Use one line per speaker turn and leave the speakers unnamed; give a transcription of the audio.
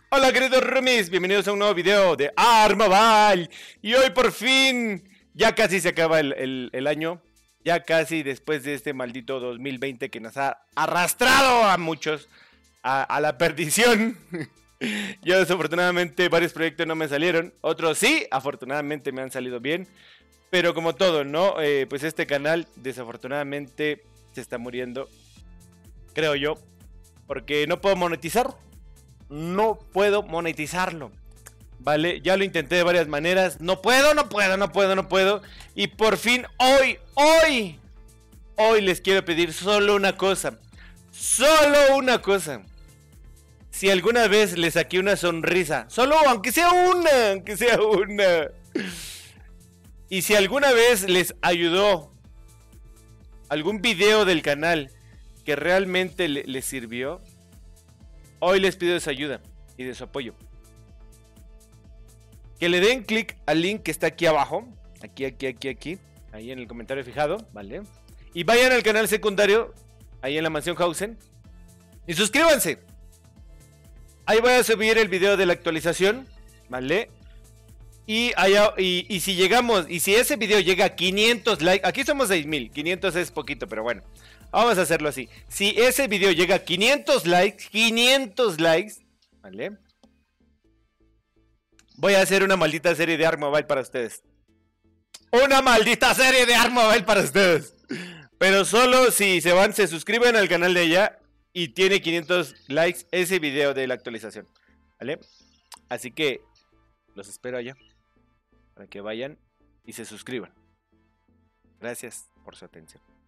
Hola queridos roomies, bienvenidos a un nuevo video de Armobile. Y hoy por fin, ya casi se acaba el año. Ya casi después de este maldito 2020 que nos ha arrastrado a muchos a la perdición. Yo desafortunadamente varios proyectos no me salieron. Otros sí, afortunadamente me han salido bien. Pero como todo, ¿no? Pues este canal desafortunadamente se está muriendo. Creo yo. Porque no puedo monetizar. No puedo monetizarlo. Vale, ya lo intenté de varias maneras. No puedo. Y por fin, hoy les quiero pedir solo una cosa. Solo una cosa. Si alguna vez les saqué una sonrisa, solo aunque sea una. Y si alguna vez les ayudó algún video del canal que realmente les sirvió, hoy les pido de su ayuda y de su apoyo. Que le den clic al link que está aquí abajo. Aquí. Ahí en el comentario fijado, ¿vale? Y vayan al canal secundario, ahí en la mansión Hausen. Y suscríbanse. Ahí voy a subir el video de la actualización, ¿vale? Y si llegamos, y si ese video llega a 500 likes, aquí somos 6000, 500 es poquito, pero bueno, vamos a hacerlo así. Si ese video llega a 500 likes, ¿vale? Voy a hacer una maldita serie de Armobile para ustedes. Una maldita serie de Armobile para ustedes. Pero solo si se suscriben al canal de ella y tiene 500 likes ese video de la actualización, ¿vale? Así que los espero allá para que vayan y se suscriban. Gracias por su atención.